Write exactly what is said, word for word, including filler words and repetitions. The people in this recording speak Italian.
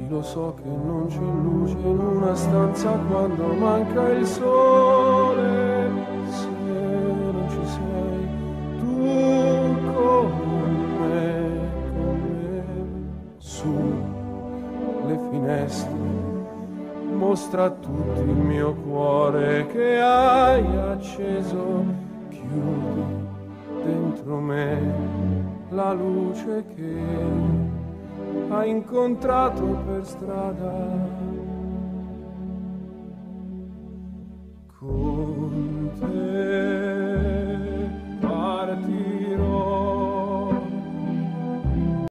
Lo so che non c'è luce in una stanza quando manca il sole. Se non ci sei tu con me, con me, su le finestre, mostra a tutti il mio cuore che hai acceso. Chiudi dentro me la luce che hai incontrato per strada. Con te parti